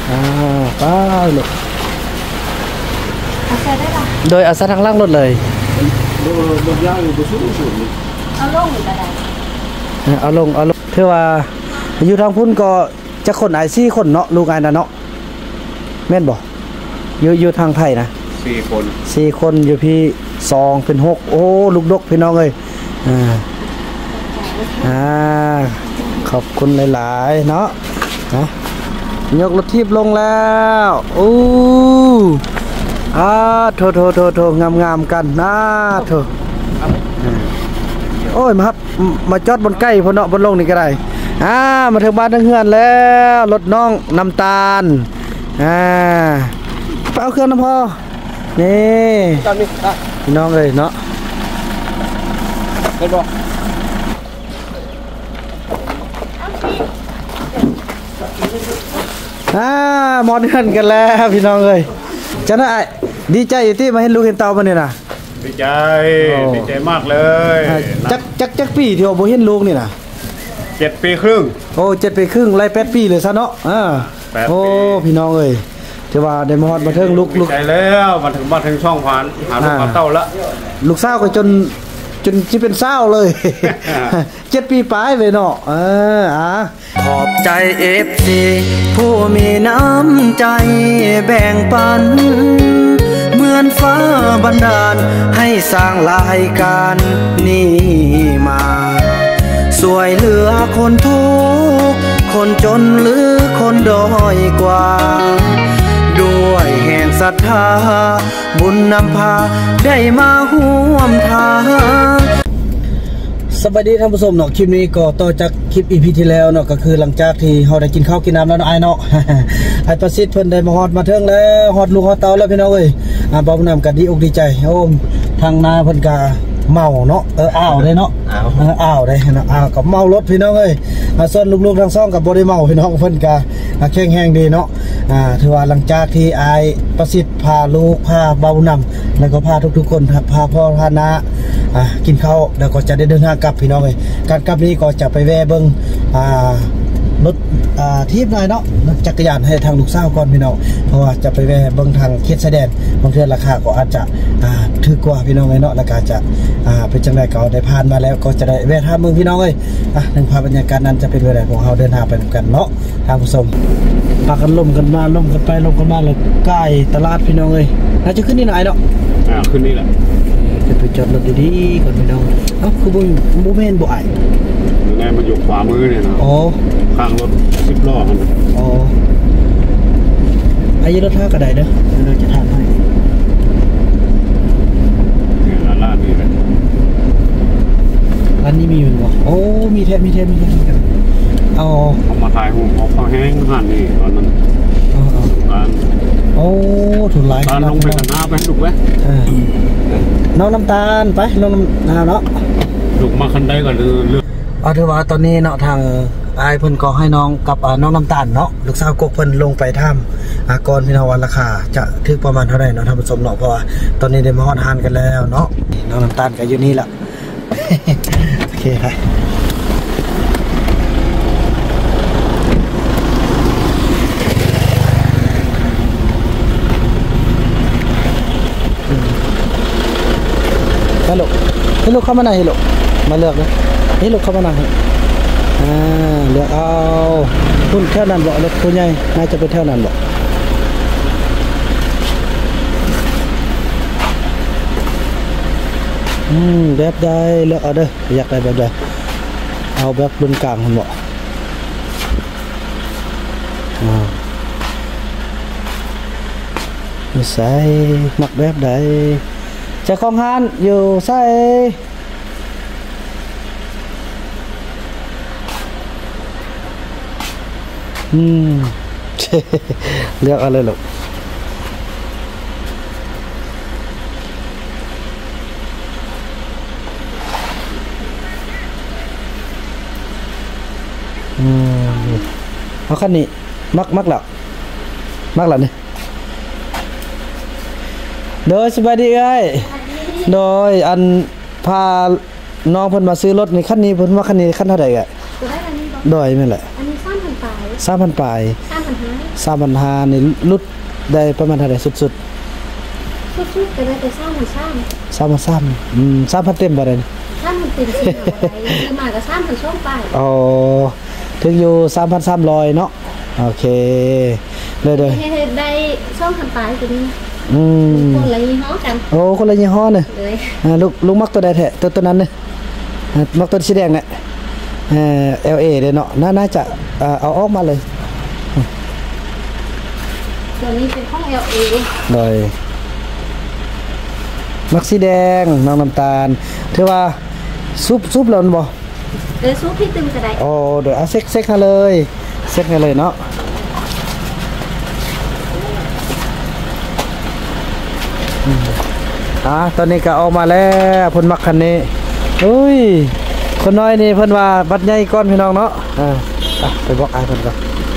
ป้าลูกเอาใส่ได้หรอโดยเอาซะทางล่างรถเลยบนย่างอยู่บนสูงเอาลงหรืออะไรเอาลงเพื่อว่าอยู่ทางพุ่นก็จะคนไอซี่คนเนาะลูกไอ้น่ะเนาะแม่นบ่อยู่ทางไทยนะ4 คนอยู่พี่2เป็น6โอ้ลูกดกพี่น้องเอ้ยขอบคุณหลายๆเนาะนะยกรถทิพย์ลงแล้วอู้โถงามกันนะโถโอ้ยมาครับมาจอดบนใกล้พอเนาะบนลงนี่ก็ได้มาถึงบ้านทั้งเฮือนแล้วรถน้องน้ำตาลไปเอาเครื่องน้ำพอนี่พี่น้องเลยเนาะเห็นบ่มอนเฮือนกันแล้วพี่น้องเลยจะน่าดีใจอยู่ที่มาเห็นลูกเห็นเต่ามาเนี่ยนะดีใจมากเลยจักปีที่ว่าบ่เห็นลูกนี่นะ 7 ปีครึ่งโอ้7 ปีครึ่งไล่8 ปีเลยซะเนาะโอ้พี่น้องเอ้ยถือว่าได้มาฮอดมาถึงลูกใจแล้วมาถึงช่องผ่านหาลูกเต่าละลูกสาวก็จนสิเป็นสาวเลย7 ปีปลายเลยเนาะขอบใจ FC ผู้มีน้ำใจแบ่งปันเหมือนฟ้าบันดาลให้สร้างรายการนี้มาสวยเหลือคนทุกข์คนจนหรือคนด้อยกว่าด้วยแห่งศรัทธาบุญนำพาได้มาร่วมทางสวัสดีท่านผู้ชมเนาะคลิปนี้ก็ต่อจากคลิป EP ที่แล้วเนาะก็คือหลังจากที่เราได้กินข้าวกินน้ำแล้วไอ้เนาะไอ้ประสิทธิ์เพิ่นได้มาฮอดมาถึงแล้วฮอดลูกฮอดเต้าแล้วพี่น้องเอ้ยบ่าวนำกันดีอกดีใจโอ้ทางนาเพิ่นก็เมาเนาะอ้าวได้เนาะอ้าวได้เนาะกับเมารถพี่น้องเอ้ยส่วนลูกๆทั้งสองกับบ่ได้เมาพี่น้องเพิ่นก็แข็งแรงดีเนาะถือว่าหลังจากที่ไอ้ประสิทธิ์พาลูกพาเบานำแล้วก็พาทุกๆคนพาพ่อพาน้ากินข้าวแล้วก็จะได้เดินทางกลับพี่น้องเอ้ยการกลับนี้ก็จะไปแวะเบิ่งรถทีบหน่อยเนาะรถจักรยานให้ทางลูกสาวก่อนพี่น้องเพราะว่าจะไปแวะเบิ่งทางเขตชายแดนบางเทื่อราคาก็อาจจะถูกกว่าพี่น้องเนาะราคาจะเป็นจังได๋ก็ได้ผ่านมาแล้วก็จะได้แวะทางเมืองพี่น้องเอ้ยนึงภาพบรรยากาศนั้นจะเป็นแบบใดของเราเดินทางไปกันเนาะทางผู้ชมพากันล่มกันมาล่มกันไปล่มกันมาเลยใกล้ตลาดพี่น้องเอ้ยน่าจะขึ้นนี่ไหนเนาะขึ้นนี่แหละจะไปจอดรถดีๆก่อนพี่น้องคือบ่แม่นบ่อ้ายยังไงมันอยู่ขวามือเนี่ยนะข้างรถ10 ล้อมันอายุรถท่ากระไดเด้อเราจะทานให้เนี่ยร้านนี้แหละร้านนี้มีอยู่บ่มีแท้เอามาถ่ายหูเขาแห้งหั่นนี่ตอนนั้นร้านถูกหลายร้านลงไปกันหน้าไปถูกไหมน้องน้ำตาลไปน้องน้ำเนาะถูกมาคันได้ก่อนเลือกถือว่าตอนนี้เนาะทางไอ้เพิ่นก็ให้น้องกับน้องน้ำตาลเนาะลูกสาวกกเพิ่นลงไปถ้ำก่อนพี่น้องวันราคาจะถึงประมาณเท่าไหร่เนาะท่านผู้ชมเนาะเพราะว่าตอนนี้ได้มาฮอดฮานกันแล้วเนาะน้องน้ำตาลก็อยู่นี่แหละโอเคครับฮัลโหลให้ลูกเข้ามาหน่อยให้ลูกมาเลือกเลยให้ลูกเข้ามาหน่อยเลือกเอาคุณแถวนั้นบ่รถคุณใหญ่น่าจะเป็นแถวนั้นบ่แบบใดเลือกเอาเด้ออยากได้แบบใดเอาแบบรุ่นกลางมันบ่ใส่หมักแบบใดจะของฮานอยู่ใส่เลือกอะไรหรอกเอาคันนี้มักแล้วนี่โดยสบายดีไงโดยอันพาน้องเพิ่นมาซื้อรถนี่คันนี้เพิ่นว่าคันนี้คันเท่าไหร่กะโดยนั่นแหละอันนี้3,000 ปลาย 3,000ปลาย 3,500นี่ลุดได้ประมาณเท่าใดสุดชุดก็ได้แต่ๆ3,300 3,000เต็มบ่ได้มันติดสิคือมากับ3,000ช่วงไปอ๋อถึงอยู่ 3,300 เนาะโอเคเลยเฮ็ดได้2,000ปลายตัวนี้ คนละยี่ห้อกันโอ้คนละยี่ห้อเนี่ยเลยลูกมักตัวใดแท้ตัวนั้นเนี่ยมักตัวสีแดงเนี่ยLA เด้เนาะน่าจะเอาออกมาเลยตัวนี้เป็นของ LA โดยมักสีแดงน้องน้ำตาลถือว่าซุปแล้วบ่ซุปที่ตึมก็ได้โอ้เดี๋ยวเอาเซ็กให้เลยเซ็กให้เลยเนาะตอนนี้ก็ออกมาแล้วเพิ่นมักคันนี้อุ้ยคนน้อยนี่เพิ่นว่าบัดใหญ่ก่อนพี่น้องเนาะไปบอกอ้ายเพิ่นก่อน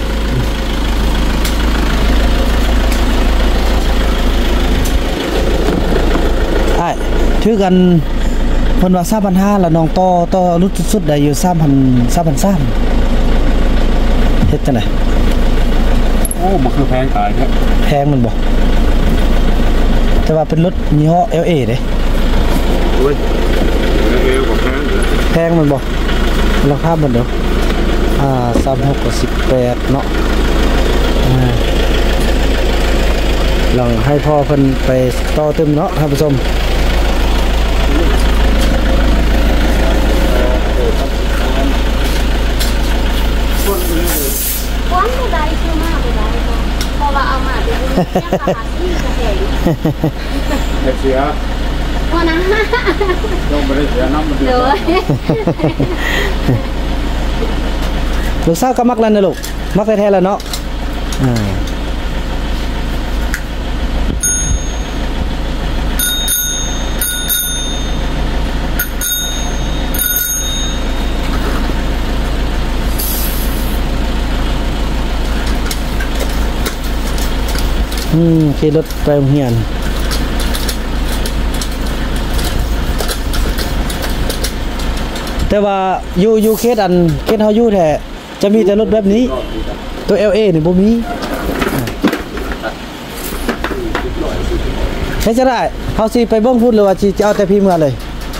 อ้ายถือกันเพิ่นว่า 3,500 แล้วน้องต่อรุดสุดๆได้อยู่ 3,300 เฮ็ดจังได๋โอ้มันคือแพงตายแท้แพงมันบ่แต่ว่าเป็นรถยี่ห้อ LA เด้โอ้ยก็แพงมันบ่ราคามันเด้อ36กับ18เนาะลองให้พ่อเพิ่นไปต่อเติมเนาะท่านผู้ชมควันก็ได้ชื่อมากเลยได้เพราะว่าเอามาเป็นยังราคาที่จะแพงเสียพอนะต้องไม่ได้เสียน้ำมันเลยลูกสาวก็มักแล้วนะลูกมักแท้ๆแล้วเนาะขี่รถไปโรงเรียนแต่ว่าอยู่เคสเฮาอยู่แท้จะมีแต่รถแบบนี้ตัว LA นี่บ่มีใช่จะได้เฮาสิไปเบิ่งพุ่นหรือว่าสิเอาแต่พี่เมื่อเลย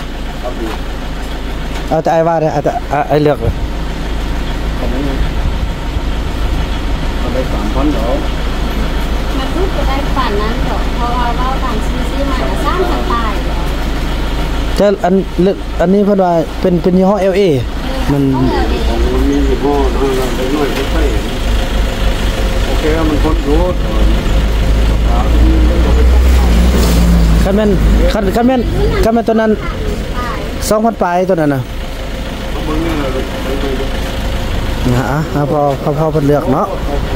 เอาแต่ไอ้ว่าได้ไอ้เลือกเลยเอาไป3,000เนาะมันรูปจะได้ฝันนั้นหรอเพราะว่าเราต่างซื้อมาสร้างสันตายแต่อันนี้เพิ่นว่าเป็นยี่ห้อ LA มันมียี่ห้อน้อยๆใช่โอเคมันคนรู้คันแม่นตัวนั้น 2,000 ปลายตัวนั้นน่ะพอเพิ่นเลือกเนาะ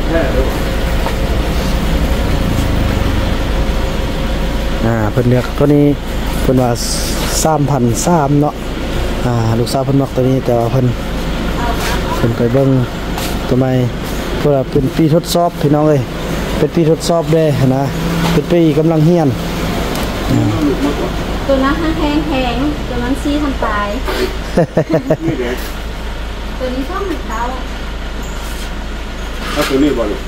เพิ่นเลือกตัวนี้เพิ่นว่า 3,300 เนาะลูกสาวเพิ่นมักตัวนี้แต่ว่าเพิ่นไปเบิ่งตัวใหม่เพื่อเป็นปีทดสอบพี่น้องเอ้ยเป็นปีทดสอบเด้นะเป็นปีกำลังเรียนตัวนั้นแพงตัวนั้น4,000 ปลายตัวนี้2,000 เอาตัวนี้บ่ลูก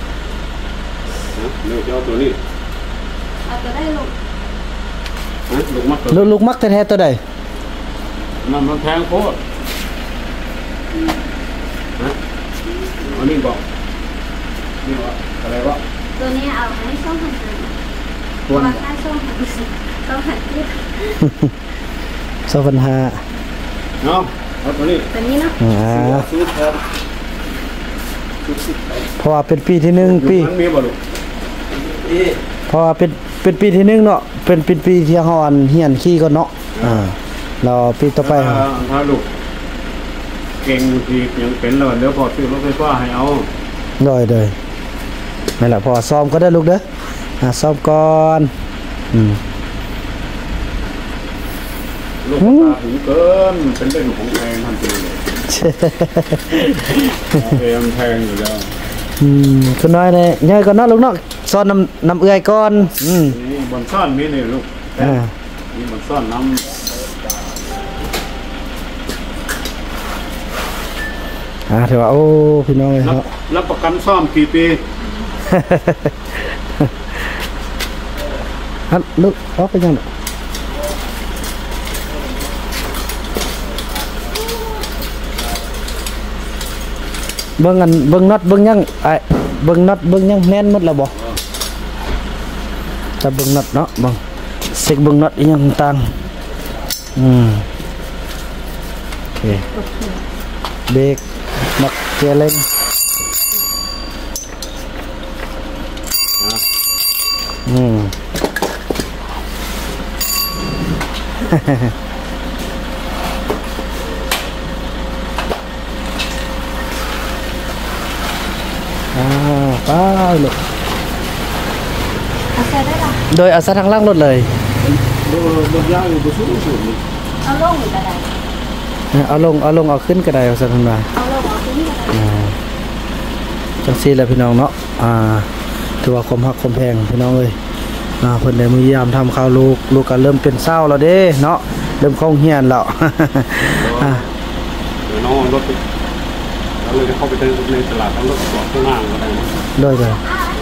นี่จะเอาตัวนี้เอาตัวได้ลูกลูกมักแท้ๆตัวใดมันแพงโคตรอันนี้บอกนี่ว่าอะไรวะตัวนี้เอาให้2,500ตัวราคา 2,500 เนาะเอาตัวนี้เนาะเพราะว่าเป็นปีที่1ปีมันมีบ่ลูกเพราะว่าเป็นปีที่1เนาะเป็นปีที่เฮาเรียนขี่ก่อนเนาะเราปีต่อไปถ้าลูกเก่งที่ยังเป็นแล้วเดี๋ยวพอซื้อรถไฟฟ้าให้เอาได้นั่นแหละพอซ้อมก็ได้ลูกเด้อซ้อมก่อนลูกตาถึงเกินเป็นเรื่องของแพงทันทีเลยแพงอยู่แล้วคุณน้อยเนี่ยง่ายก่อนเนาะลูกเนาะซ่อนน้ำเอื้อยก่อนนี่บนซ่อนมีนี่ลูกนี่บนซ่อนน้ำถือว่าโอ้พี่น้องเลยเนาะรับประกันซ่อมกี่ปีฮัลลูกเอาไปยังเบิ่งกันเบิ่งน็อตเบิ่งยังไอ้เบิ่งน็อตเบิ่งยังแน่นหมดแล้วบ่จะเบิ่งน็อตเนาะเบิ่งเช็คเบิ่งน็อตอีหยังต่างโอเคเบรกน็อตเกียร์เร่งป้าลูกเอาใส่ได้หรอโดยเอาซะทางล่างรถเลยรถยางอยู่สูงสุดเอาลงหรืออะไรเอาลงเอาขึ้นก็ได้เอาซะทางล่างเอาลงเอาขึ้นก็ได้จังซี่แหละพี่น้องเนาะถือว่าความฮักความแพงพี่น้องเอ้ยเพิ่นได้มือยามทำข้าวลูกก็เริ่มเป็นเศร้าแล้วเด้เนาะเริ่มคล่องเฮียนแล้วน้องรถเราเลยเข้าไปในตลาดทั้งรถจอดข้างล่างก็ได้ด้วยเลย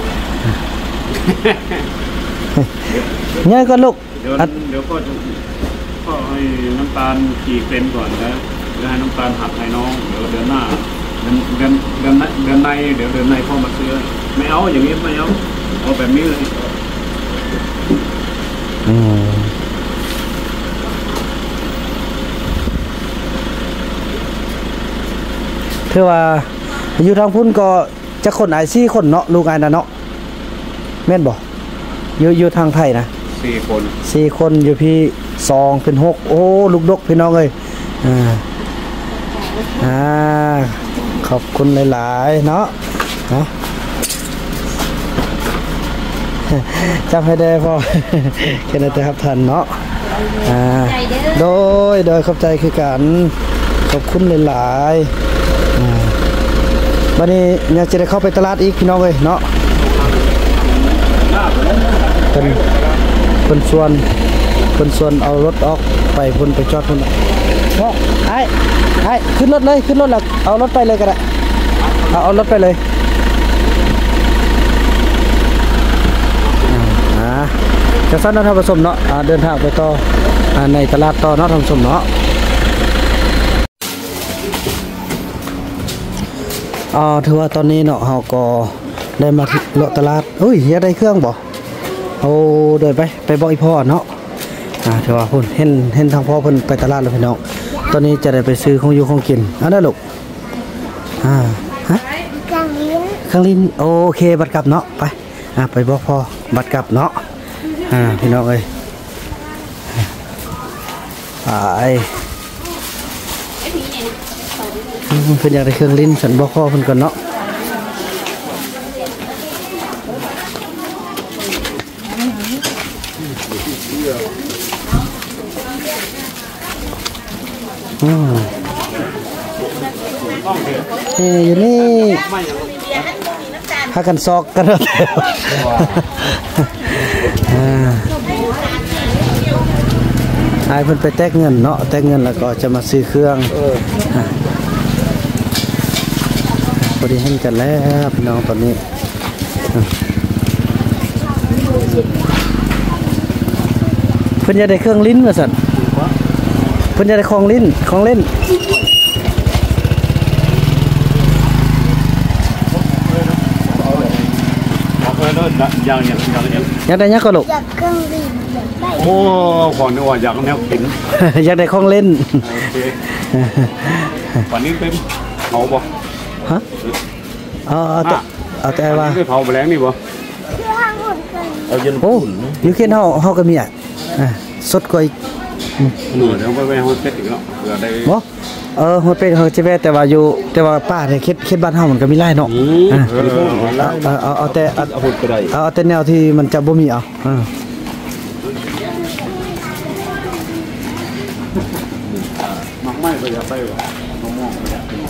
เนี่ยก็ลูกเดี๋ยวก็ให้น้ำตาลขี่เป็นก่อนนะแล้วให้น้ำตาลหัดให้น้องเดี๋ยวเดือนหน้าเดือนในเดี๋ยวเดือนในพ่อมาซื้อไม่เอาอย่างนี้ไม่เอาแบบนี้เลยคือว่าอยู่ทางพุ่นก็จะคน4 คนเนาะลูกไอ้น่ะเนาะแม่นบ่อยู่ทางไทยนะ4 คนอยู่พี่2เป็น6โอ้ลูกดกพี่น้องเอ้ยขอบคุณหลายๆเนาะจำให้ได้พอแค่นั้นแต่ครับท่านเนาะโดยขอบใจคือกันขอบคุณหลายๆวันนี้อยากจะได้เข้าไปตลาดอีกพี่น้องเลยเนาะคนส่วนเอารถออกไปพุ่นไปจอดพุ่นเนาะไอ้ขึ้นรถเลยแล้วเอารถไปเลยก็ได้เอารถไปเลยจะสั้นนะท่านผู้ชมเนาะเดินทางไปต่อในตลาดต่อเนาะท่านผู้ชมเนาะถือว่าตอนนี้เนาะเราก็ได้มาที่เลาะตลาดอุ้ยอยากได้เครื่องบ่เอาเดินไปบอกอีพ่อเนาะถือว่าพุ่นเห็นทางพ่อเพิ่นไปตลาดแล้วพี่น้องตอนนี้จะได้ไปซื้อของอยู่ของกินได้ลูกฮะเครื่องลิ้นโอเคบัตรกลับเนาะไปบอกพ่อบัตรกลับเนาะพี่น้องเอ้ยเพิ่นอยากได้เครื่องลิ้นฉันบอกพ่อเพิ่นก่อนเนาะอยู่นี่พากันซอกกันแล้วไอ้เพิ่นไปแตกเงินเนาะแตกเงินแล้วก็จะมาซื้อเครื่องพอดีเห็นกันแล้วพี่น้องตอนนี้เพิ่นจะได้เครื่องลิ้นมาสั่นเพิ่นจะได้ของเล่นอยากได้ยังก็ลูกอยากเครื่องบินโอ้ก่อนนึกว่าอยากแนวกินอยากได้ของเล่นวันนี้เป็นเผาบ่ฮะเอาแต่ว่าเผาแมลงนี่บ่เอาเย็นโอ้อยู่เขียนเฮาก็มีสดกว่าอีกเดี๋ยวไปฮอดเป็ดอีกเนาะเผื่อได้บ่ฮอดเป็ดเฮาจะแว่แต่ว่าป้าเนี่ยเฮ็ดบ้านเฮามันก็มีหลายเนาะเอาแต่เอาพูดก็ได้เอาแต่แนวที่มันจะบ่มีเอามักไม่ไปอย่าไปว่ะมะม่วง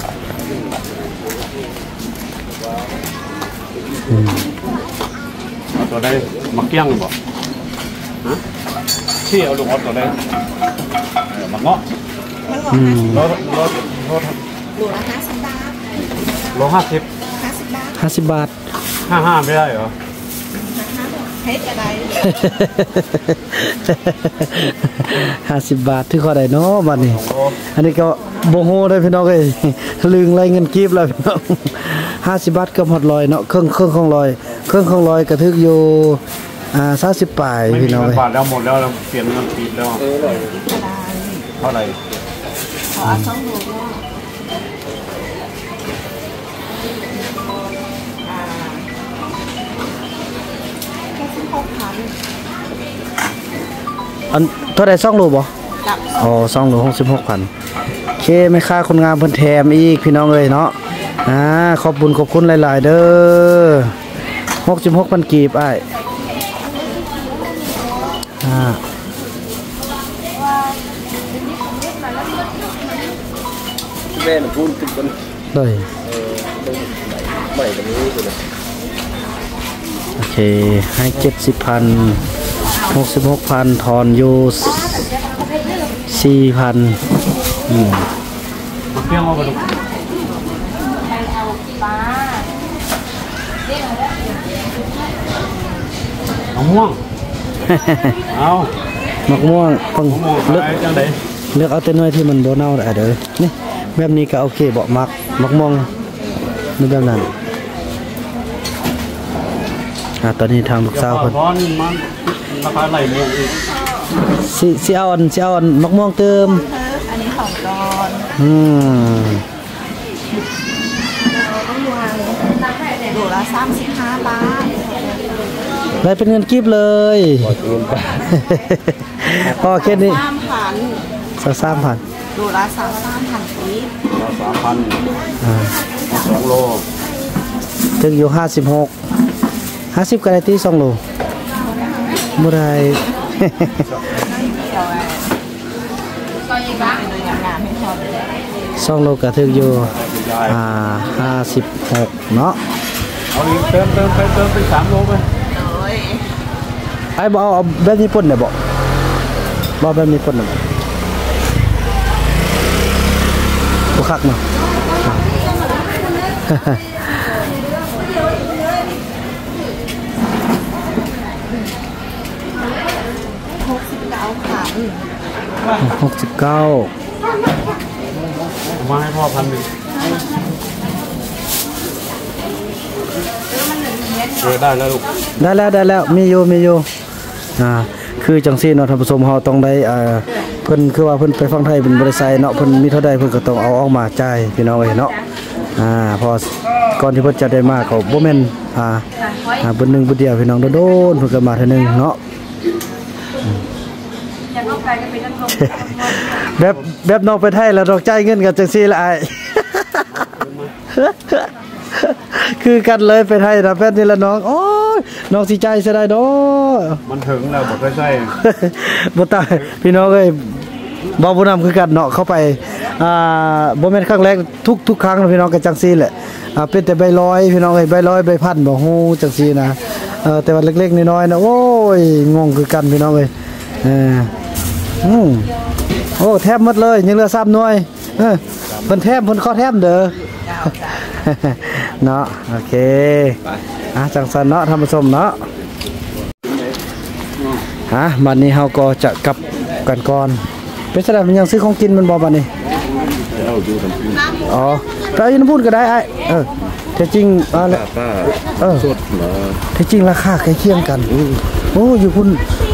เอาตัวได้มักเกี้ยงบ่ฮะที่เอาลูกเอาตัวได้มักเงาะรถหนูละ50 บาทโล50 50 บาท 55ไม่ได้เหรอเฮ็ดอะไร 50 บาทที่ข้อใดเนาะบัดนี้อันนี้ก็บ่ฮู้เด้อพี่น้องเอ้ยลืมไรเงินกีบแล้วพี่น้อง50 บาทกับฮอด100เนาะเครื่องของ100เครื่องของ100ก็ถึกอยู่30ปลายพี่น้องเอ้ยบาทแล้วหมดแล้วเราเปลี่ยนเงินกีบแล้วเท่าไหร่ขอ2โลอันเท่าใด2โลบ่กับอ๋อ2โล66,000โอเคแม่ค้าคนงามเพิ่นแถมอีกพี่น้องเอ้ยเนาะขอบคุณหลายๆเด้อ66,000กีบอ้ายแม่น่ะพูดถึงกันเลยใหม่กันนี้เลยโอเคให้70,000 66,000ทอนอยู่4,000 เปรี้ยวมาดูมะม่วงเอามะม่วงเพิ่งเลือกจังได๋เลือกเอาแต่หน่วยที่มันบ่เน่าได้เด้อนี่แบบนี้ก็โอเคบ่มักมะม่วงนี่แบบนั้นตอนนี้ทางลูกสาวเพิ่นมันราคาไหลม่วงอีกสิเอาอันมะม่วงเติมอันนี้ของดอน โลละ35 บาทได้เป็นเงินกีบเลยพอแค่นี้ 3,000 สัก 3,000 โลละ33,000ปี 3,000 2 โลถึงอยู่56 50ก็ได้ที่2โลบ่ได้งามให้พอเลย 2โลก็ถึงอยู่56เนาะเอาอีกเติมเป็น3 โลไปไอ้บ่เอาแบบนี้ป่นได้บ่แบบนี้ป่นได้บ่คักเนาะ 69 มาให้พ่อ1,000ได้แล้วลูกได้แล้วมีอยู่คือจังซี่เนาะท่านผู้ชมเฮาต้องได้เพิ่นคือว่าเพิ่นไปฟังไทยเป็นบ่ได้ใส่เนาะเพิ่นมีเท่าใดเพิ่นก็ต้องเอาออกมาจ่ายพี่น้องเอ้ยเนาะพอก่อนที่เพิ่นจะได้มาก็บ่แม่นเบิ่นนึงบ่เดียวพี่น้องโดนเพิ่นก็มาเทื่อนึงเนาะแบบนอกไปไทยแล้วดอกจ่ายเงินกันจังซี่ละอ้าย คือกันเลยไปไทยนะแพทย์นี่ละน้องโอ้ยน้องสิใจเสียดายดอมันถึงแล้วบ่เคยใช้บ่ตายพี่น้องเอ้ยบ่ผู้นำคือกันเนาะเข้าไปบ่แม่นครั้งแรกทุกครั้งนะพี่น้องก็จังซี่แหละเป็นแต่ใบลอยพี่น้องเอ้ยใบลอยใบพันบ่ฮู้จังซี่นะแต่ว่าเล็กๆน้อยๆนะโอ้ยงงคือกันพี่น้องเอ้ยโอ้แทบหมดเลยยังเหลือ3หน่วยเพิ่นแทบเพิ่นขอแทบเด้อเนาะโอเคจังสันเนาะท่านผู้ชมเนาะบัดนี้เฮาก็จะกลับกันก่อนเป็นสถานมันยังซื้อของกินมันบ่บัดนี้อ๋อไปยินพูดก็ได้ไอ้แท้จริงสดเหรอแท้จริงราคาใกล้เคียงกันโอ้อยู่พุ่น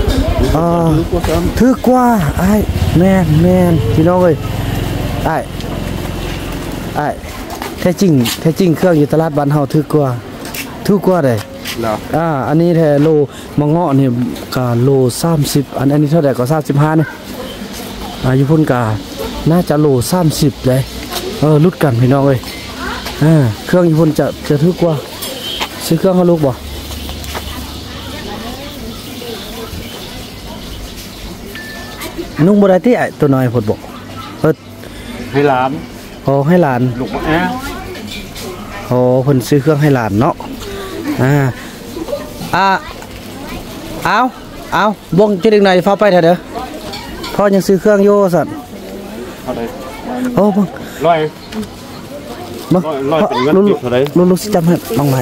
ถือกว่าไอ้แม่นพี่น้องเอ้ยไอ้แท้จริงเครื่องอยู่ตลาดบ้านเฮาถือกว่าได้อันนี้แท้โลมะเงาะนี่ก็โล30อันนี้เท่าใดก็35นี่อยู่พุ่นก็น่าจะโล30เลยลุดกันพี่น้องเอ้ยเครื่องอยู่พุ่นจะถือกว่าซื้อเครื่องให้ลูกบ่นุ่งบ่ได้ติไอ้ตัวน้อยพุ่นบ่ให้หลานให้หลานลูกมาเพิ่นซื้อเครื่องให้หลานเนาะเอาบ่งจุดอีกหน่อยฟ้าไปเถอะเด้อพ่อยังซื้อเครื่องอยู่สั่นเท่าใดเบิ่งบ่ร้อยเป็นเงินอยู่เท่าไหร่รู้สิจำให้น้องใหม่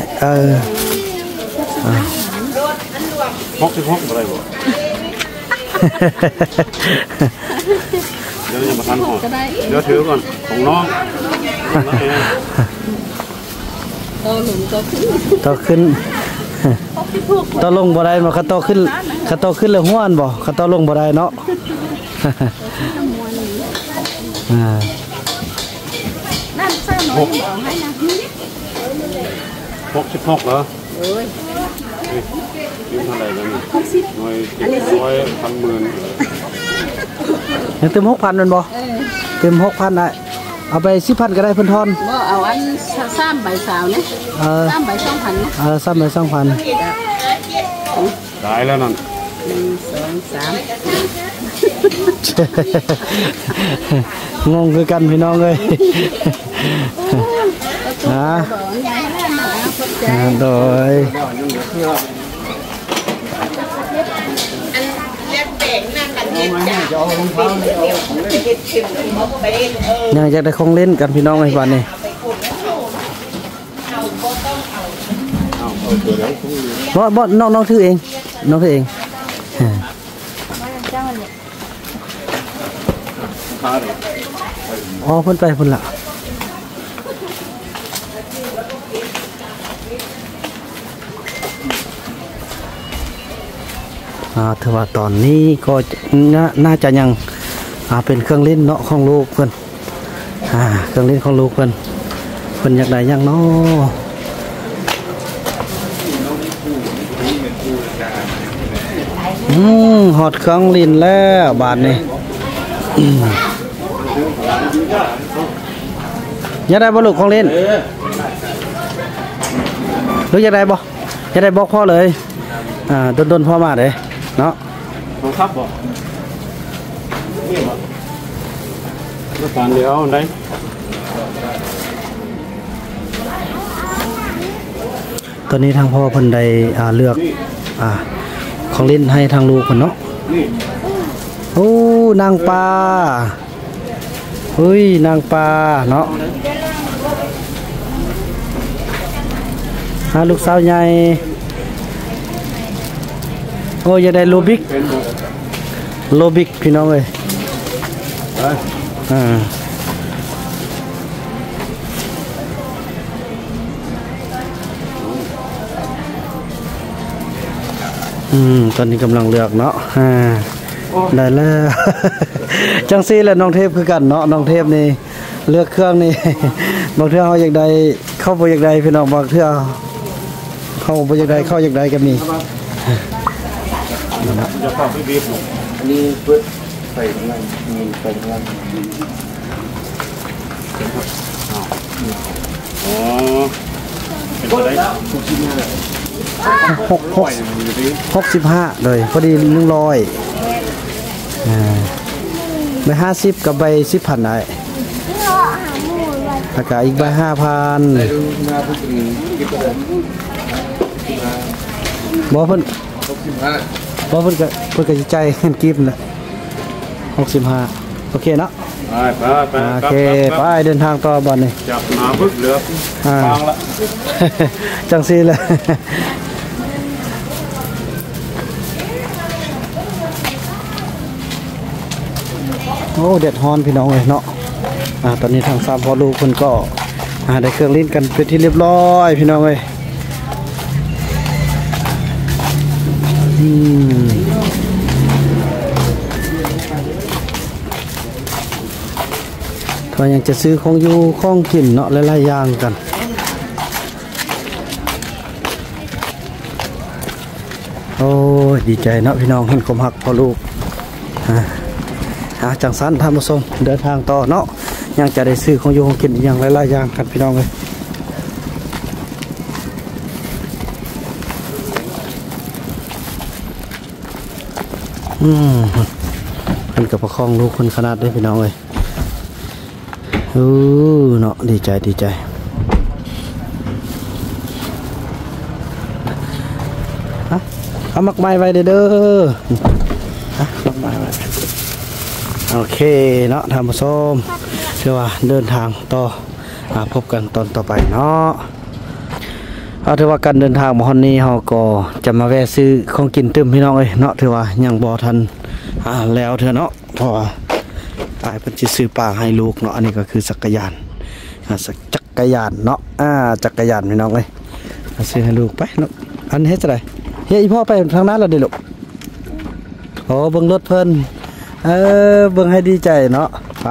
66อะไรบ่เดี๋ยวจะมาคันห่อเดี๋ยวถือก่อนของน้องโตขึ้นโตลงบ่ได้มาคันโตขึ้นแล้วห้วนบ่คันโตลงบ่ได้เนาะนั่นเสื้อหนูบอกให้นะ 66เหรอยืมเท่าไหร่แล้วนี่60หน่วย100,000 ยังเต็ม 6,000 มันบ่เต็ม 6,000 ได้เอาไป 10,000 ก็ได้เพิ่นทอนบ่เอาอัน3ใบสาวนะ3ใบ 2,000นะ 3ใบ 2,000 ได้แล้วนั่นงงคือกันพี่น้องเอ้ยโดยยังจะได้ของเล่นกันพี่น้องไอ้บ้านนี่บ่น้องถือเองอ๋อเพิ่นไปเพิ่นละถือว่าตอนนี้ก็น่าจะยังเป็นเครื่องเล่นเนาะของลูกเพิ่นเครื่องเล่นของลูกเพิ่นอยากได้ยังเนาะหอดเครื่องเล่นแล้วบาทนี่อยากได้บ่ลูกของเล่นลูกอยากได้บอกพ่อเลยดนพ่อมาเลยเนาะครับบ่นี่บ่ลูกการเดียวได้ตอนนี้ทางพ่อเพิ่นได้เลือกของเล่นให้ทางลูกเพิ่นเนาะโอ้นางปลาเฮ้ยนางปลาเนาะลูกสาวใหญ่โอ้ยได้โลบิกพี่น้องเลยตอนนี้กำลังเลือกเนาะได้แล้วจังซี่แหละน้องเทพคือกันเนาะน้องเทพนี่เลือกเครื่องนี่บางเทื่อเขาอยากได้เข้าบ่อยากได้พี่น้องบางเทื่อเข้าบ่อยากได้เข้าอยากได้ก็มีจะเข้าไปบีบอันนี้เปิดใส่ข้างในมีใส่ข้างในอ๋อเป็นอะไร 65เลยพอดี100ใบ50กับใบ10,000ได้แล้วก็อีกใบ5,000บ่เพิ่นก็สิใจเงินกิฟต์น่ะ65โอเคเนาะไปโอเคไปเดินทางต่อบ่นี่จับหนาบึกเหลือฟังละจังซี่แหละโอ้เด็ดฮอนพี่น้องเลยเนาะตอนนี้ทาง3พ่อลูกเพิ่นก็ได้เครื่องเล่นกันเป็นที่เรียบร้อยพี่น้องเอ้ยถ้ายังจะซื้อของอยู่ของกินเนาะหลายๆอย่างกันโอ้ดีใจเนาะพี่น้องเห็นความหักพ่อลูกจังสันท่านผู้ชมเดินทางต่อเนาะยังจะได้ซื้อของอยู่ของกินอย่างหลายๆอย่างกันพี่น้องเลยมันกับประคองลูกคนขนาดได้พี่น้องเลยเนาะดีใจเอามักไม้ไว้เด้อมักไม้ไว้โอเคเนาะท่านผู้ชมเชื่อว่าเดินทางต่อมาพบกันตอนต่อไปเนาะเอาถือว่าการเดินทางมาฮอนนี้เฮาก็จะมาแวะซื้อของกินตึมพี่น้องเอ้ยเนาะถือว่ายังบ่ทันแล้วเถอะเนาะเพราะว่าอ้ายเพิ่นสิซื้อปลาให้ลูกเนาะอันนี้ก็คือจักรยานจักรยานเนาะจักรยานพี่น้องเอ้ยซื้อให้ลูกไปเนาะอันเฮ็ดจังได๋เฮ้ยอีพ่อไปทางนั้นแล้วเด้อลูกโอ้เบิ่งรถเพิ่นเบิ่งให้ดีใจเนาะไป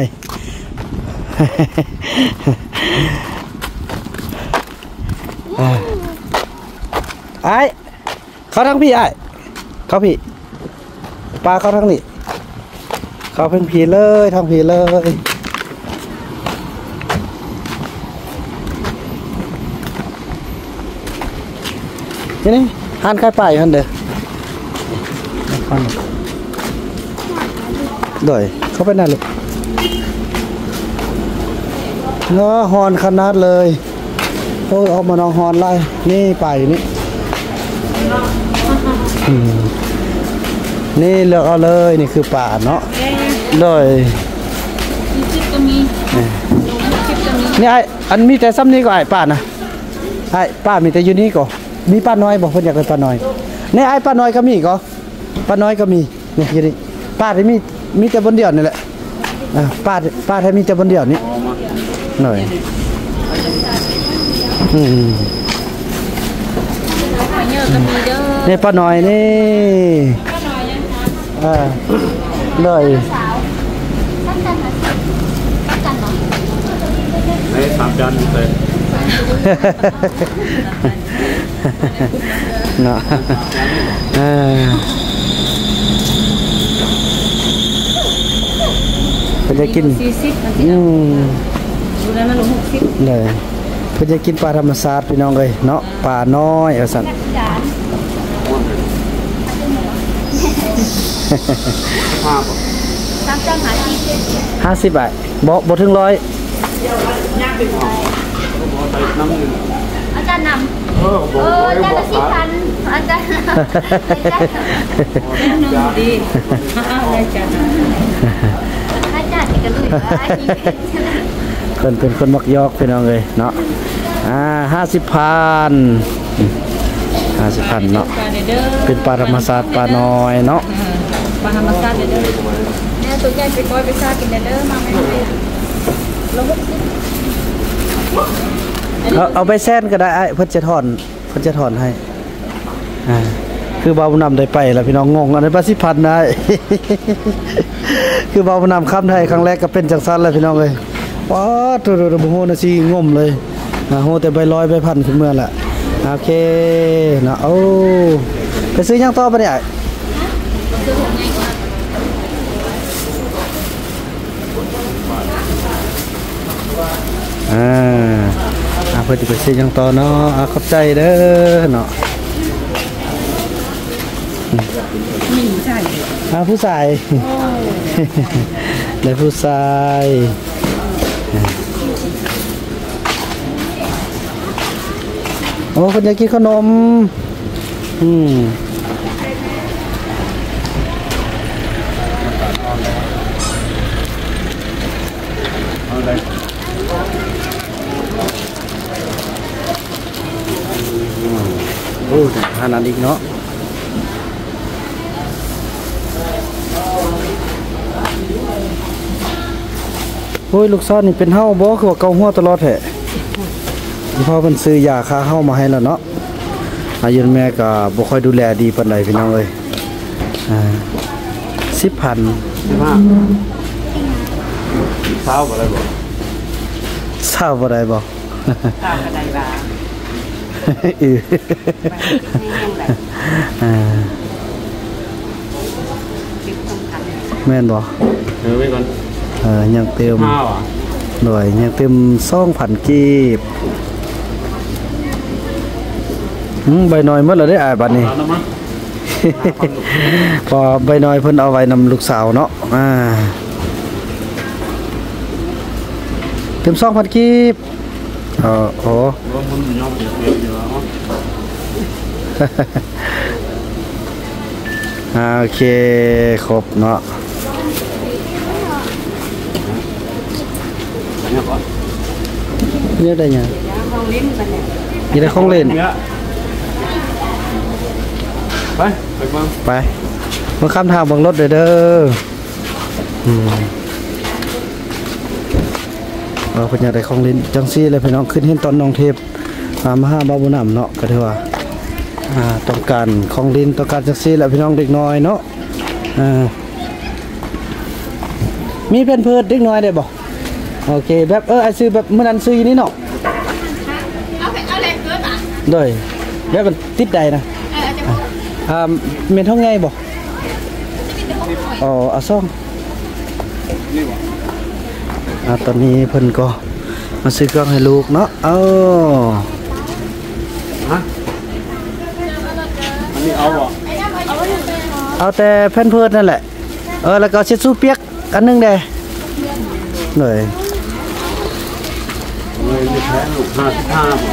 ไอ้เขาทั้งพี่ไอ้เขาพี่ปลาเขาทั้งนี่เขาเป็นผีเลยทั้งผีเลยนี่หันใครไปหันเด้อโดยเขาไปนั่นเลยเนาะฮอนขนาดเลยโอ้ออกมานองฮอนไล่นี่ไปนี่นี่เลือกเอาเลยนี่คือป่าเนาะเลยนี่ไอ้อันมีแต่ซ้ำนี้ก็ไอ้ป่านะไอ้ป้ามีแต่อยู่นี่ก็มีป้าน้อยบอกเพิ่นอยากเป็นป้าน้อยนี่ไอ้ป้าน้อยก็มีก็ป้าน้อยก็มีเนี่ยอยู่นี่ป้าที่มีแต่บนเดียวนี่แหละป้าที่มีแต่บนเดียวนี่หน่อยนี่ป้าน้อยนี่เลยใน3 จานเลยเนาะเพิ่นจะกินดูแล้วมันลง60 เลยเพิ่นจะกินปลาธรรมชาติพี่น้องเอ้ยเนาะปลาน้อยเอาสั่น50 บาทบ่ถึง100 อาจารย์นำอาจารย์ละ4,000อาจารย์ดีอาจารย์กันเลยเป็นคนมักยอกพี่น้องเอ้ยเนาะ50,000เนาะเป็นปลาธรรมชาติปลาน้อยเนาะปลาธรรมชาติเด้อเนี่ยตัวใหญ่ไปก้อยไปซากินเด้อมาไม่ได้เอาไปแซนก็ได้เพิ่นจะถอนให้คือเบานำได้ไปแล้วพี่น้องงงอันนี้ปลาสิพันได้คือเบานำข้ามไทยครั้งแรกก็เป็นจังซั่นแล้วพี่น้องเอ้ยป๊าดโอ้โหน่ะสิงมเลยโหแต่ใบลอยใบพันขึ้นเมื่อละโอเคเนาะโอ้ไปซื้อยังต่อปะเนี่ยเพื่อจะไปซื้อยังต่อเนาะขอบใจเด้อเนาะผู้ชายเลยผู้ชายโอ้คนอยากกินขนมโอ้ทานนั้นอีกเนาะโอ้ยลูกซ้อนนี่เป็นเฮ้าบ่คือว่าเกาหัวตลอดแท้พ่อเพิ่นซื้อยาฆ่าเฮ้ามาให้แล้วเนาะอายุแม่ก็บ่ค่อยดูแลดีปานใดพี่น้องเอ้ย10,000 เช้าบ่ได้บ่เช้าบ่ได้บ่ตามกันได้บ่แม่นบ่ไว้ก่อนยังเติมหน่วยยังเติม2,000 กีบใบน้อยหมดแล้วได้บัดนี้พอใบน้อยเพิ่นเอาไว้นำลูกสาวเนาะเติม2,000 กีบโอ้โอเคครบเนาะเรียกได้ยังของลิ้นกันเนี่ยมีแต่ของเล่นไปบ้างไปมาข้ามทางบังรถเด้อเราเพิ่นอยากได้ของเล่นจังซี่เลยพี่น้องขึ้นเห็นตอนน้องเทพมาหาบ่าวบุญนำเนาะก็ถือว่าต้องการของเล่นต้องการจังซี่แหละพี่น้องเด็กน้อยเนาะมีเพิ่นเพิดเด็กน้อยได้บ่โอเคแบบไอ้ซื้อแบบมื้อนั้นซื้ออยู่นี่เนาะเอาเล็กเกินอ่ะโดยแบบมันติดใดนะเมนเท่าไงบ่เอาซ่อมตอนนี้เพิ่นก็มาซื้อเครื่องให้ลูกเนาะฮะอันนี้เอาบ่เอาแต่แผ่นเพิดนั่นแหละแล้วก็เช็ดสู้เปียกอันนึงเด้เลยไม่แพ้ลูก55บ่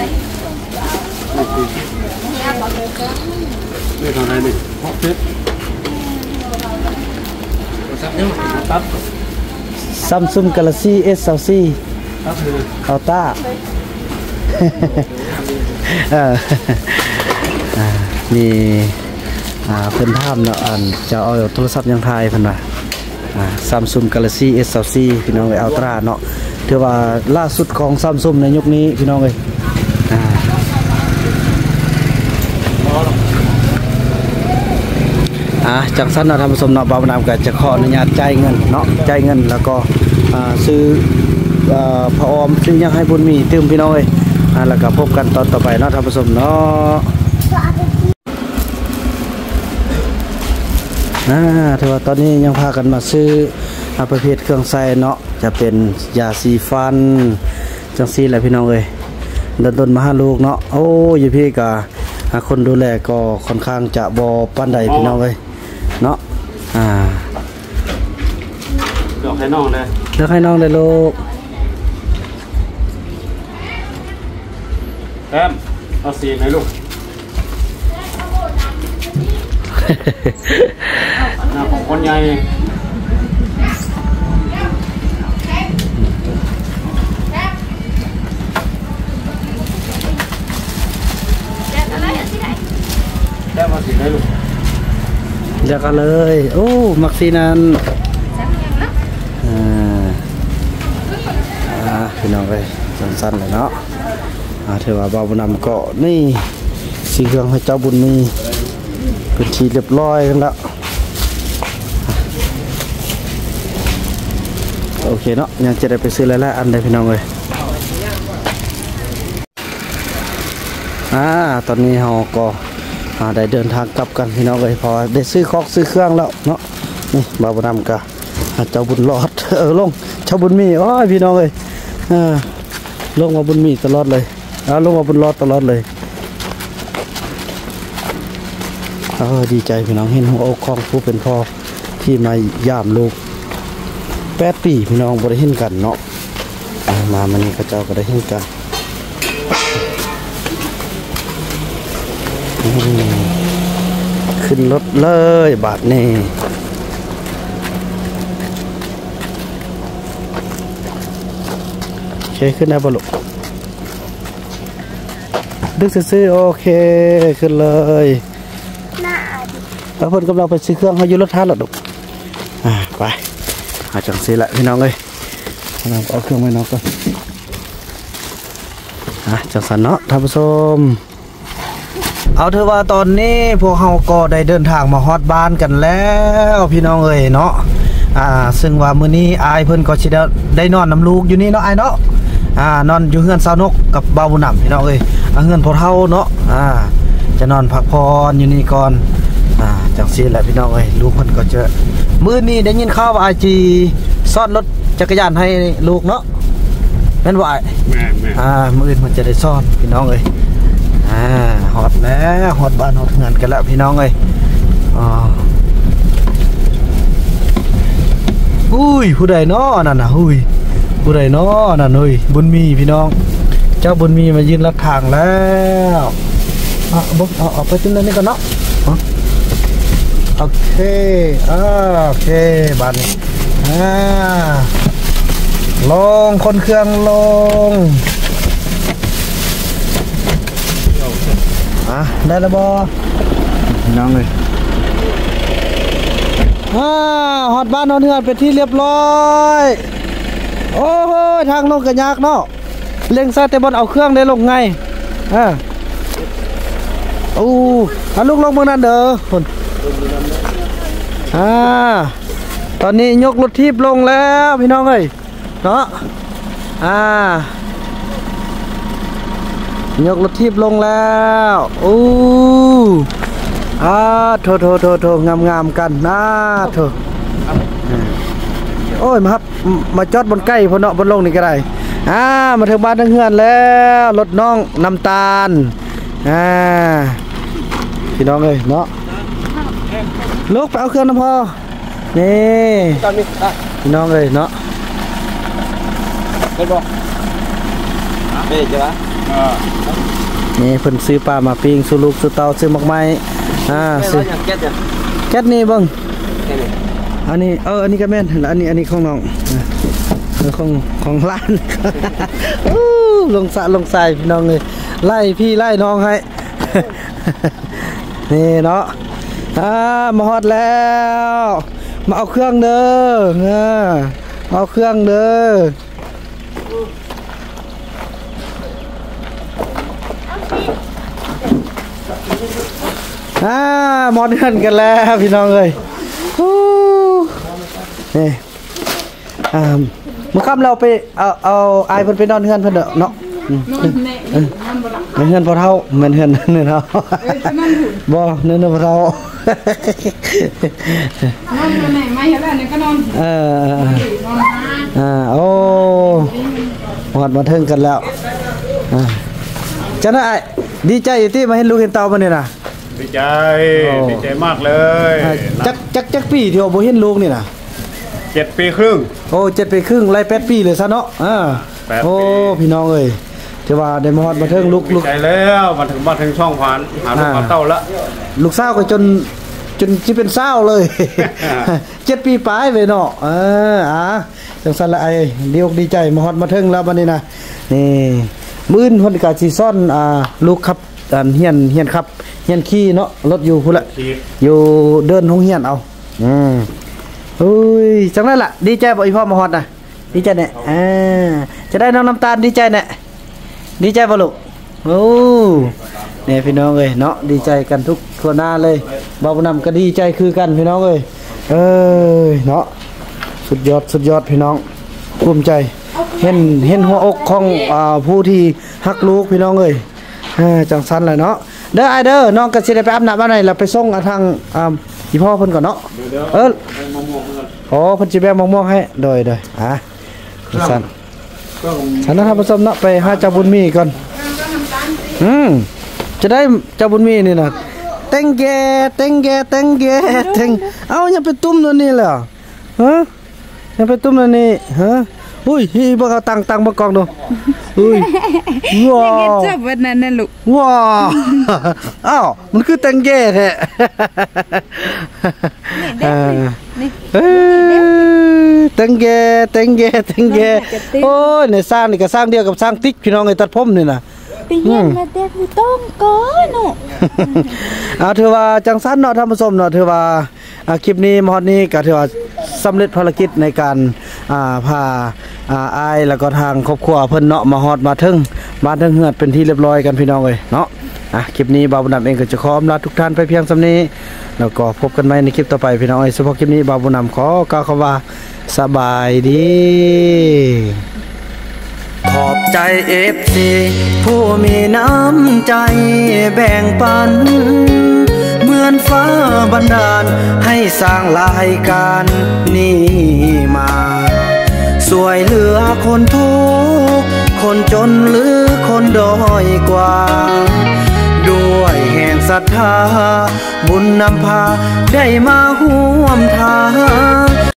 นี่ทางไหนนี่6 7ตัด Samsung Galaxy S24 Ultra มีเพิ่นถามเนาะจะเอาโทรศัพท์ยังไทยเพิ่นว่าSamsung Galaxy S24 พี่น้องเอ้ย Ultra เนาะถือว่าล่าสุดของ Samsung ในยุคนี้พี่น้องเอ้ยจากสั้นเราทำผสมเนาะบ่าวน้ำก็จะขออนุญาตจ่ายเงินเนาะจ่ายเงินแล้วก็ซื้อพระออมซื้อยังให้บุญมีตื่มพี่น้องเอ้ยแล้วก็พบกันตอนต่อไปเนาะทำผสมเนาะถือว่าตอนนี้ยังพากันมาซื้อประเภทเครื่องใช้เนาะจะเป็นยาสีฟันจังซี่แหละพี่น้องเอ้ยดนมาหาลูกเนาะโอ้ยพี่กะคนดูแลก็ค่อนข้างจะบ่ปานใดพี่น้องเอ้ยเนาะเลือกให้น้องเลยเลือกให้น้องเลยลูกแอมเอาสีไหนลูกหน้าของคนใหญ่แก้มาสีไหนลูกเลือกกันเลยโอ้มักสีนั้นพี่น้องไปสั้นๆเลยเนาะถือว่าบ่าวบุญนำก็นี่สีเครื่องให้เจ้าบุญมีเป็นทีเรียบร้อยกันแล้วโอเคเนาะยังจะได้ไปซื้อหลายๆอันได้พี่น้องเลยตอนนี้เราก็ได้เดินทางกลับกันพี่น้องเลยพอได้ซื้อของซื้อเครื่องแล้วเนาะนี่บ่าวบุญนำก็เจ้าบุญรอดลงเจ้าบุญมีโอ้ยพี่น้องเลยลงมาบุญมีตลอดเลยลงมาบุญรอดตลอดเลยดีใจพี่น้องเห็นหัวอกของผู้เป็นพ่อที่มาย่ามลูก8 ปีพี่น้องบ่ได้เห็นกันเนาะมามันนี้ก็เจ้าก็ได้เห็นกันขึ้นรถเลยบาทนี่โอเคขึ้นได้บ่ลูกดึกซื้อโอเคขึ้นเลยแล้วเพิ่นกำลังไปซื้อเครื่องเขาอยู่รถทันหรอลูกไปจังสิละพี่น้องเลยเราเอาเครื่องไว้น้องก่อนจังสันเนาะท่านผู้ชมเอาเถอะว่าตอนนี้พวกเราก็ได้เดินทางมาฮอดบ้านกันแล้วพี่น้องเอ้ยเนาะซึ่งว่ามื้อนี้อายเพิ่นก็สิได้นอนน้ำลูกอยู่นี่เนาะอายเนาะนอนอยู่เฮือนสาวนกกับบ่าวบุญนำพี่น้องเอ้ยเฮือนพ่อเฒ่าเนาะจะนอนพักผ่อนอยู่นี่ก่อนจังซี่แหละพี่น้องเอ้ยลูกเพิ่นก็จะมื้อนี้ได้ยินข่าวว่าIGซ่อนรถจักรยานให้ลูกเนาะแม่นบ่อ้ายแม่มื้ออื่นมันจะได้ซ่อนพี่น้องเอ้ยฮอดแล้วฮอดบ้านฮอดเงินกันแล้วพี่น้องเอ้ยอุ้ยผู้ใดเนาะนั่นน่ะอุ้ยผู้ใดเนาะนั่นเอ้ยบุญมีพี่น้องเจ้าบุญมีมายืนรับทางแล้วเอาไปจิ้มนี่ก่อนเนาะโอเคโอเคบ้านนี้ลงคนเครื่องลงได้แล้วบ่น้องเลยฮอดบ้านฮอดเฮือนเป็นที่เรียบร้อยโอ้โหทางลงก็ยากเนาะเล็งซ้ายแต่บนเอาเครื่องได้ลงไงเอาลูกลงเมืองนั้นเด้อคนตอนนี้ยกรถทีบลงแล้วพี่น้องเอ้ยเนาะยกรถทีบลงแล้วโถงามกันโถโอ้ยมาครับมาจอดบนใกล้พอเนาะบนลงนี่ก็ได้มาถึงบ้านถึงเฮือนแล้วรถน้องน้ำตาลพี่น้องเลยเนาะลูกไปเอาเครื่องน้ำพอนี่พี่น้องเลยเนาะเป็นบ่เป็นใช่ปะนี่เพิ่นซื้อปลามาปิ้งซื้อลูกซื้อเตาซื้อหมกไม้ซื้อแก๊สนี่เบิ่งอันนี้อันนี้ก็แม่นอันนี้ของน้องของร้านลงสะลงทรายพี่น้องเลยไล่พี่ไล่น้องให้นี่เนาะมาฮอดแล้วมาเอาเครื่องเด้อเอาเครื่องเด้อมอดเงินกันแล้วพี่น้องเลยนี่เมื่อค่ำเราไปเอาไอเพิ่นไปนอนเฮือนเพิ่นเนาะเฮือนพอเท่าเหมือนเฮือนนี่เนาะบ่เนื้อพอเท่านอนไหนไม่เห็นแล้วนี่ก็นอนโอ้หอดมาถึงกันแล้วจังได๋ดีใจที่มาเห็นลูกเห็นเต่ามานี่น่ะดีใจมากเลยจักปีที่บ่เห็นลูกนี่น่ะ 7 ปีครึ่งโอ้7 ปีครึ่งไล่8 ปีเลยซะเนาะโอ้พี่น้องเอ้ยที่ว่าได้มาฮอดมาถึงลูกใจแล้วมาถึงช่องผ่านหาลูกหาเต้าละลูกสาวก็จนสิเป็นสาวเลย7 ปีปลายเว้ยเนาะจังซั่นละไอ้ดีใจมาฮอดมาถึงแล้วบัดนี้นะนี่มื้อเพิ่นก็สิซ่อนลูกครับเฮียนครับเฮียนขี่เนาะรถอยู่พุ่นละอยู่เดินโรงเรียนเอาจังนั้นล่ะดีใจบ่อีพ่อมาฮอดน่ะดีใจแน่จะได้น้องน้ำตาลดีใจแน่ดีใจบ่ลูกเนี่ยพี่น้องเอ้ยเนาะดีใจกันทุกคนหน้าเลยบ่าวบุญนำก็ดีใจคือกันพี่น้องเอ้ยเนาะสุดยอดพี่น้องภูมิใจเห็นหัวอกของผู้ที่ฮักลูกพี่น้องเอ้ยจังซั่นแหละเนาะเด้อไอเด้อน้องก็สิได้ไปอาบน้ำอะไรแล้วไปส่งทางอีพ่อเพิ่นก่อนเนาะเพิ่นสิแบกมะม่วงให้โดยสั่นนะครับผู้ชมเนาะไปหาเจ้าบุญมีก่อนจะได้เจ้าบุญมีนี่น่ะเต็งแกเอายังไปตุ้มตัวนี้เหรอยังไปตุ้มตัวนี้อุ้ยบ่เอาตังบ่กองดูอุ้ยว้าวจับวันนั้นน่ะลูกว้าวอ้าวมันคือแตงแก่แท้แตงแก่โอ้ยในสร้างนี่ก็สร้างเดียวกับสร้างติ๊กพี่น้องไอ้ตัดผมนี่น่ะไปเยี่ยมมาเด็กผู้ต้องก่อนเนาะถือว่าจังซั่นเนาะท่านผู้ชมเนาะถือว่าคลิปนี้มอดนี้ก็ถือว่าสำเร็จภารกิจในการพาอายแล้วก็ทางครอบครัวเพิ่นเนาะมาฮอดมาถึงบ้านถึงเฮือดเป็นที่เรียบร้อยกันพี่น้องเอ้ยเนาะคลิปนี้บ่าวบุญนำเองก็จะขออำลาทุกท่านไปเพียงส่ำนี้แล้วก็พบกันใหม่ในคลิปต่อไปพี่น้องเอ้ยเฉพาะคลิปนี้บ่าวบุญนำขอกล่าวคำว่าสบายดีขอบใจ FC ผู้มีน้ำใจแบ่งปันเหมือนฟ้าบันดาลให้สร้างรายการนี้มาสวยเหลือคนทุกข์คนจนหรือคนด้อยกว่าด้วยแห่งศรัทธาบุญนำพาได้มาร่วมทาง